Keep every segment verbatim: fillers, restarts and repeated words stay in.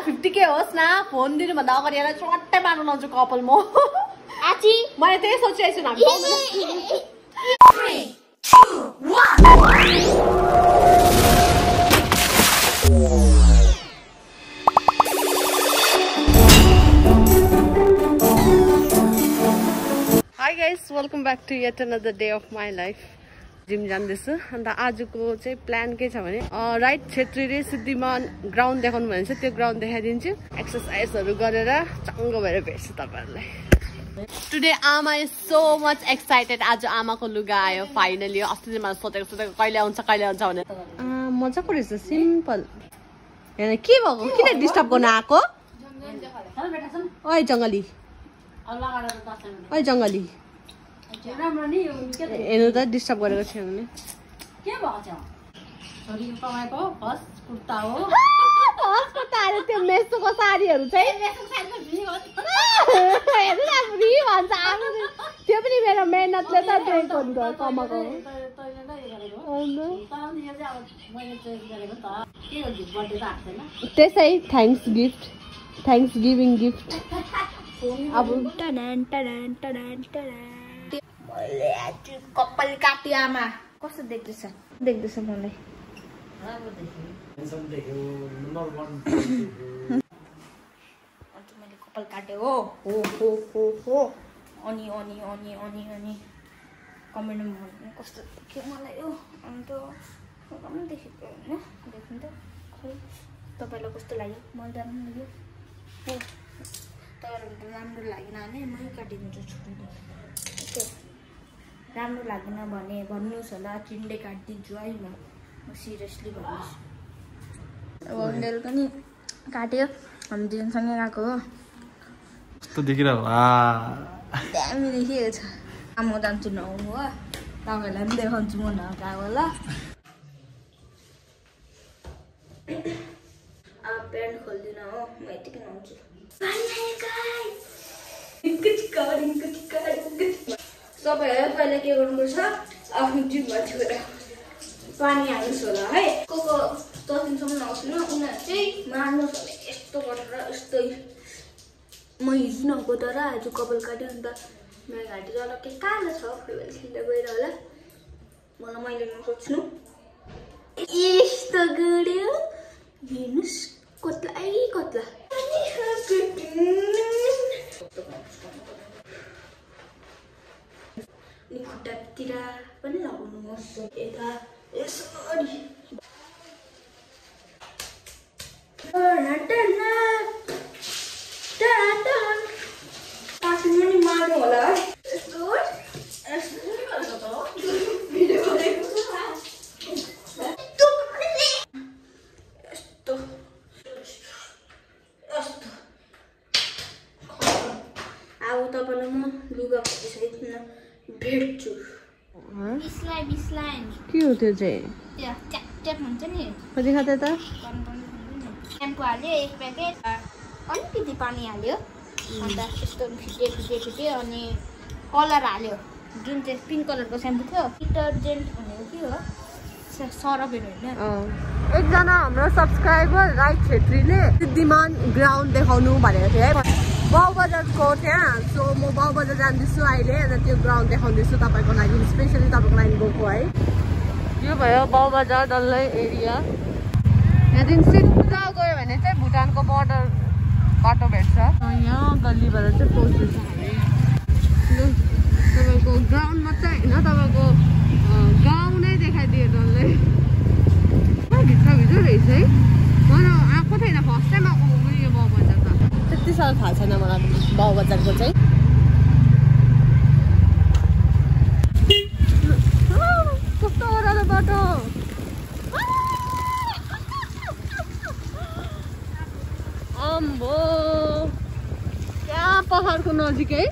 Fifty के होस् न फोन दिनुभन्दा अगाडि यसलाई चट्टै मार्नु लाउँछु कपाल म आची मैले त्यही सोचिरहेछु न Hi guys, welcome back to yet another day of my life. Gym जान्दैछु अन्त आजको चाहिँ प्लान के छ भने राइट छेत्रीले सिद्धिमान ग्राउन्ड देखाउनु भनेको छ त्यो ग्राउन्ड देखाइदिन्छु एक्सरसाइजहरू गरेर चङ्गो भएर भेट्छु तपाईहरुलाई टुडे आमा इज सो मच एक्साइटेड आज आमाको लुगा आयो फाइनली अस्ति चाहिँ मैले सोचेको सोचेको कहिले आउँछ कहिले आउँछ भने मजाको रहेछ सिम्पल हेर्न के भएको किन डिस्टर्ब गर्न आएको ओइ जङ्गली ओइ जङ्गली हेर्नु त डिस्टर्ब गरेको थियो भने के भएको छ छोरीको कमाएको फर्स्ट कुर्ता हो फर्स्ट कुर्ता आयो त्यो मेसोको साडीहरु चाहिँ मेसोको साडीको फ्री हो हेर्नु न फ्री भन्छ आमा त्यो पनि मेरो मेहनतले त दिएको नि त कमाएको तैले नै गरेको हैन तर नि यो चाहिँ अब मैले चोइस गरेको त के हो गिफ्ट बर्थडे त आछैन त्यसै thanks gift thanksgiving gift अब टडन टडन टडन टडन कपाल काटी आमा कस्तो देख्दैछ देख्दैछ मलाई राम्रो देख्यो हेन्सम देख्यो नम्बर वन अन्त मैले कपाल काटे हो हो हो हो हो अनि अनि अनि अनि अनि कमेन्टमा भन्नु कस्तो देख्यो मलाई हो अन्त राम्रो देखेको हैन देख्नु त खै तपाईलाई कस्तो लाग्यो मलाई राम्रो लाग्यो हो तपाईलाई राम्रो लागेन भने मै काटिदिन्छु छोरीले ओके राम्रो लागेन भने भन्नुस् होला चिन्डे काट्दिन्छु है म म सिरियसली भन्छु अब नेल पनि काट्यो हामी दिनसँगै गएको हो कस्तो देखिरहेको आ दामी देखिएको छ म जान्छु नआउनु हो तपाईहरुलाई पनि देखाउँछु म नगएको होला अब प्यान्ट खोल्दिन हो म यतिकै नआउँछु तपाईहरु पहिले के गर्नुपर्छ आफ्नो जिउमा छोएर पानी हाल्नुस् होला है को को तसिनसम्म आउँछ न उनीहरु चाहिँ मार्नुस् होला यस्तो गरेर यस्तै म हिजो नको तर आज कपाल काट्यो अन्त मेरो घाँटी जला के कालो छ फुटबल खेल्दा गएर होला मलाई मैले नसोच्नु यस्तो गड्यो हेर्नुस् कत्लै कत्ला खुट्टातिर पनि लगाउनुहोस् यता यसरी पासमा पनि मार्नु होला है यस्तो यस्तो यस्तो अब तपाईँलाई म लुगा खोजिसकेको भेट्छु बिस्लाइ बिस्लाइ के हो त्यो चाहिँ त्यो ट्याप ट्याप हुन्छ नि कति खाते त ट्याम्पो हाल्यो एक प्याकेट अलिकति पानी हाल्यो अन्त यस्तो फिटे फिटे फिटे अनि कलर हाल्यो जुन चाहिँ पिङ्क कलरको स्याम्पू थियो डिटर्जेन्ट भनेको के हो सरफहरू होइन एकजना हाम्रो सब्सक्राइबर राइट छेत्रीले सिद्धिमान ग्राउन्ड देखाउनु भनेको थियो है बाउबजारको त्यहाँ सो म बाउबजार जान्दैछु अहिले अन्त त्यो ग्राउन्ड देखाउँदैछु तपाईँको लागि स्पेसली तपाईँको लागि गएको है यो भयो बाउबजार डल्लै एरिया यहाँदेखि सिधा गयो भने चाहिँ भुटानको बोर्डर बाटो भेट्छ यहाँ गल्लीबाट चाहिँ पहुँच्दैछ हामी तपाईँको ग्राउन्ड मात्रै होइन तपाईँको गाउँ नै देखाइदियो डल्लै भित्रभित्र रहेछ है मलाई आएको थिएन फर्स्ट टाइम आएको पनि यो बाउबजार त त्यति साह्रो थाहा छैन मलाई बाउबजारको चाहिँ कस्तो ओह्रालो बाटो अम्बो त्यहाँ पहाडको नजिकै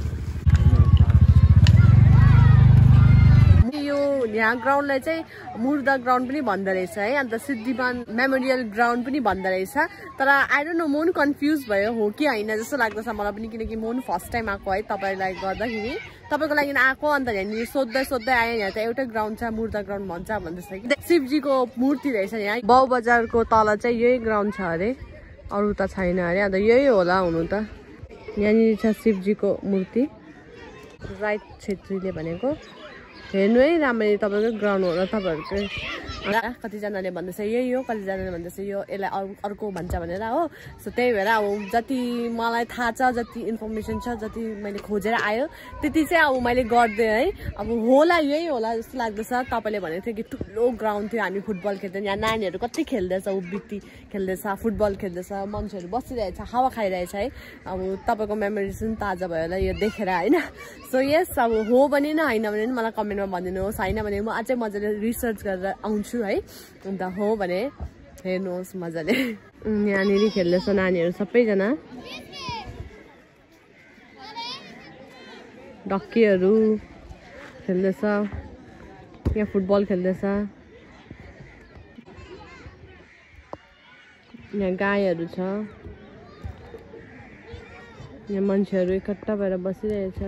यो यहाँ ग्राउन्डलाई चाहिँ मुर्दा ग्राउन्ड पनि भन्दो रहेछ है अन्त सिद्धिमान मेमोरियल ग्राउन्ड पनि भन्दो रहेछ तर आई डोन्ट नो म पनि कन्फ्युज भयो हो कि होइन जस्तो लाग्दैछ मलाई पनि किनकि म पनि फर्स्ट टाइम आएको है तपाईँलाई गर्दाखेरि तपाईँको लागि आएको अन्त यहाँनिर सोध्दै सोध्दै आएँ यहाँ त एउटै ग्राउन्ड छ मुर्दा ग्राउन्ड भन्छ भन्दैछ कि शिवजीको मूर्ति रहेछ यहाँ बाउबजारको तल चाहिँ यही ग्राउन्ड छ अरे अरू त छैन अरे अन्त यही होला हुनु त यहाँनिर छ शिवजीको मूर्ति राइट छेत्रीले भनेको हेर्नु है राम्ररी तपाईँको ग्राउन्ड होला तपाईँहरूकै कतिजनाले भन्दैछ यही हो कतिजनाले भन्दैछ यो यसलाई अरू अर्को भन्छ भनेर हो सो त्यही भएर अब जति मलाई थाहा छ जति इन्फर्मेसन छ जति मैले खोजेर आयो त्यति चाहिँ अब मैले गरिदिएँ है अब होला यही होला जस्तो लाग्दैछ तपाईँले भनेको थियो कि ठुलो ग्राउन्ड थियो हामी फुटबल खेल्थ्यौँ यहाँ नानीहरू कति खेल्दैछ उभिटी खेल्दैछ फुटबल खेल्दैछ मान्छेहरू बसिरहेछ हावा खाइरहेछ है अब तपाईँको मेमोरिज पनि ताजा भयो होला यो देखेर होइन सो यस अब हो भने न होइन भने मलाई कमेन्टमा भनिदिनुहोस् होइन भने म अझै मजाले रिसर्च गरेर आउँछु है अन्त हो भने हेर्नुहोस् मजाले यहाँनिर खेल्दैछ नानीहरू सबैजना डक्कीहरू खेल्दैछ यहाँ फुटबल खेल्दैछ यहाँ गाईहरू छ यहाँ मान्छेहरू इकट्ठा भएर बसिरहेछ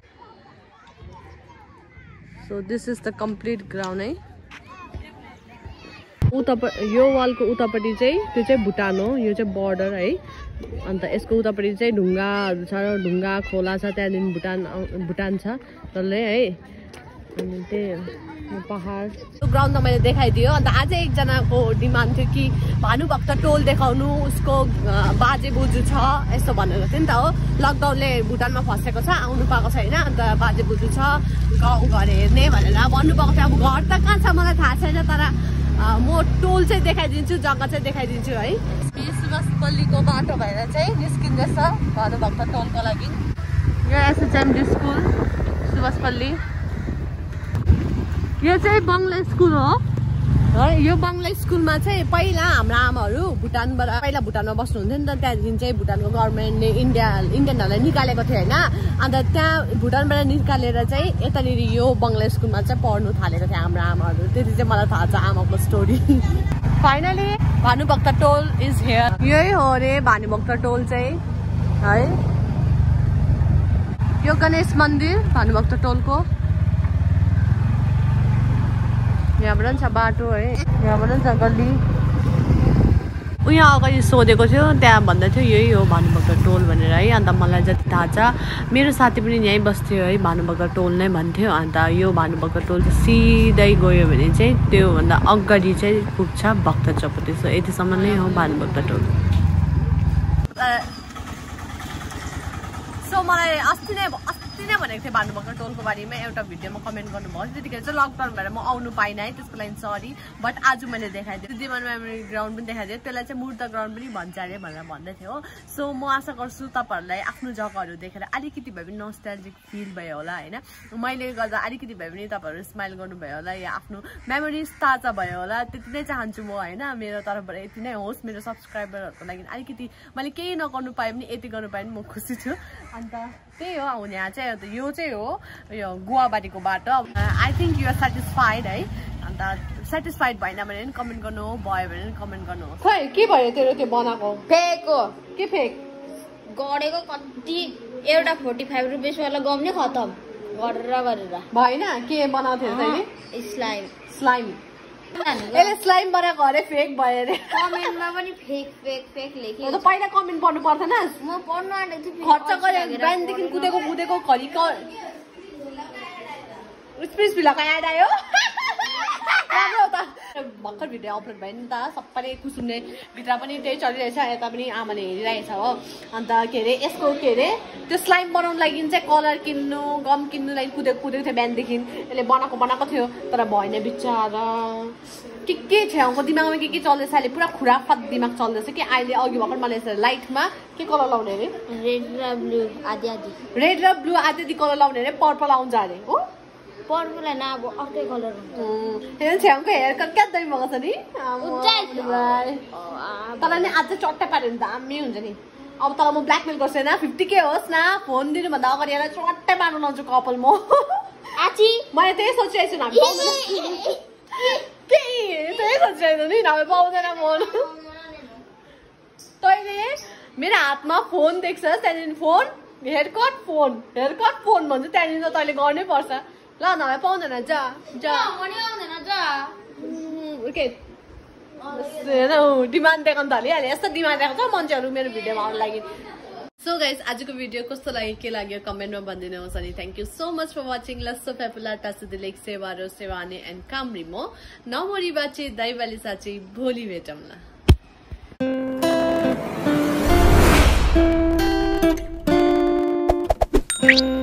so this is the complete ground है उतापट्टि यो वालको उतापट्टि चाहिँ त्यो चाहिँ भुटान हो यो चाहिँ बोर्डर है अन्त यसको उतापट्टि चाहिँ ढुङ्गाहरू छ ढुङ्गा खोला छ त्यहाँदेखि भुटान भुटान छ डल्लै है अनि त्यही पहाड त्यो ग्राउन्ड त मैले देखाइदियो अन्त अझै एकजनाको डिमान्ड थियो कि भानुभक्त टोल देखाउनु उसको बाजे बोजू छ यस्तो भनेको थियो नि त हो लकडाउनले भुटानमा फसेको छ आउनु पाएको छैन अन्त बाजे बोजू छ गाउँ घर हेर्ने भनेर भन्नुभएको थियो अब घर त कहाँ छ मलाई थाहा छैन तर म टोल चाहिँ देखाइदिन्छु जग्गा चाहिँ देखाइदिन्छु है सुभाषपल्लीको बाटो भएर चाहिँ निस्किँदैछ भानुभक्त टोलको लागि यो एसएचएमडी स्कुल सुभाषपल्ली यो चाहिँ बङ्गला स्कुल हो है यो बङ्गला स्कुलमा चाहिँ पहिला हाम्रो आमाहरू भुटानबाट पहिला भुटानमा बस्नुहुन्थ्यो नि त त्यहाँदेखि चाहिँ भुटानको गभर्मेन्टले इन्डिया इन्डियनहरूलाई निकालेको थियो होइन अन्त त्यहाँ भुटानबाट निकालेर चाहिँ यतानिर यो बङ्गला स्कुलमा चाहिँ पढ्नु थालेको थियो हाम्रो आमाहरू त्यति चाहिँ मलाई थाहा छ आमाको story finally Bhanubhakta Tol is here यही हो अरे भानुभक्त टोल चाहिँ है यो गणेश मन्दिर भानुभक्त टोलको यहाँबाट पनि छ बाटो है यहाँबाट पनि छ गल्ली यहाँ अगाडि सोधेको थियो त्यहाँ भन्दै थियो यही हो भानुभक्त टोल भनेर है अन्त मलाई जति थाहा छ मेरो साथी पनि यहीँ बस्थ्यो है भानुभक्त टोल नै भन्थ्यो अन्त यो भानुभक्त टोल चाहिँ सिधै गयो भने चाहिँ त्योभन्दा अगाडि चाहिँ पुग्छ भक्त चौपती सो यतिसम्म नै हो भानुभक्त टोल सो मलाई अस्ति नै अस्ति नै भनेको थिएँ भानुभक्त टोलको बारेमा एउटा भिडियोमा कमेन्ट गर्नुभयो त्यतिखेर चाहिँ लकडाउन भएर म आउनु पाइनँ है त्यसको लागि सरी बट आज मैले देखाइदिएँ दिवान मेमोरी ग्राउन्ड पनि देखाइदिएँ त्यसलाई चाहिँ मूर्त ग्राउन्ड पनि भन्छ अरे भनेर भन्दै थियो सो म आशा गर्छु तपाईँहरूलाई आफ्नो जग्गाहरू देखेर अलिकति भए पनि नोस्टाल्जिक फिल भयो होला होइन मैले गर्दा अलिकति भए पनि तपाईँहरू स्माइल गर्नुभयो होला या आफ्नो मेमोरिज ताजा भयो होला त्यति नै चाहन्छु म होइन मेरो तर्फबाट यति नै होस् मेरो सब्सक्राइबरहरूको लागि अलिकति मैले केही नगर्नु पाएँ पनि यति गर्नु पाएँ पनि म खुसी छु अन्त त्यही हो अब यहाँ चाहिँ अन्त यो चाहिँ हो यो गुवाबारीको बाटो आई थिङ्क युआर सेटिस्फाइड है अन्त सेटिस्फाइड भएन भने पनि कमेन्ट गर्नु भयो भने पनि कमेन्ट गर्नुहोस् खै के भयो तेरो त्यो बनाएको फेक हो के फेक गरेको कति एउटा फोर्टी फाइभ रुपियाँवाला गम नै खतम गरेर गरेर भएन के बनाउँथ्यो तैँले स्लाइम स्लाइम यसले स्लाइम बनाएको अरे फेक भयो अरे कमेन्टमा पनि फेक फेक फेक लेखेँ त पहिला कमेन्ट पढ्नु पर्थेन म पढ्नु आँटेको थिएँ खर्च गरेर बिहानदेखि कुदेको कुदेको घरिको स्पिच भिलाको याद आयो राम्रो त भर्खर भिडियो अपलोड भयो नि त सबैले कुसुम्ने भित्र पनि त्यही चलिरहेछ यता पनि आमाले हेरिरहेछ हो अन्त के अरे यसको के अरे त्यो स्लाइम बनाउनु लागि चाहिँ कलर किन्नु गम किन्नु लागि कुदेको कुदेको थियो बिहानदेखि यसले बनाएको बनाएको थियो तर भएन बिचरा के के छेउको दिमागमा के के चल्दैछ अहिले पुरा खुराफात दिमाग चल्दैछ कि अहिले अघि भर्खर मलाई यसरी लाइटमा के कलर लाउने अरे रेड र ब्लू आदि आदि रेड र ब्लू आदि आदि कलर लाउने अरे पर्पल आउँछ अरे हो पर्पल न अब अर्कै कलर हेर छेउको हेयर कट क्या दामी भएको छ नि तँलाई नि आज चट्टा पाऱ्यो भने दामी हुन्छ नि अब तँलाई म ब्ल्याकमेल गर्छु होइन फिफ्टी के होस् न फोन दिनुभन्दा अगाडि यसलाई चट्टै पार्नु लाउँछु कपाल म आची मैले त्यही सोचिरहेको छु हामी के त्यही सोचिरहेको नि हामी पाउँदैन फोन तैँले मेरो हातमा फोन देख्छस् त्यहाँदेखि phone haircut phone haircut phone भन्छ त्यहाँदेखि त तैँले गर्नै पर्छ ल नभए पाउँदैन जा जा पनि आउँदैन जा ओके होइन डिमान्ड देखाउनु थालिहाल्यो यस्तो डिमान्ड देखाउँछ मान्छेहरू मेरो भिडियोमा आउनु लागि सो गाइस आजको भिडियो कस्तो लाग्यो के लाग्यो कमेन्टमा भनिदिनुहोस् अनि thank you so much for watching लस्सो पेपुलर तासुदिलेक सेवारो सेवाने एन्ड कामरिमो नमोरी बाची दाइबाली साची भोलि भेटौँला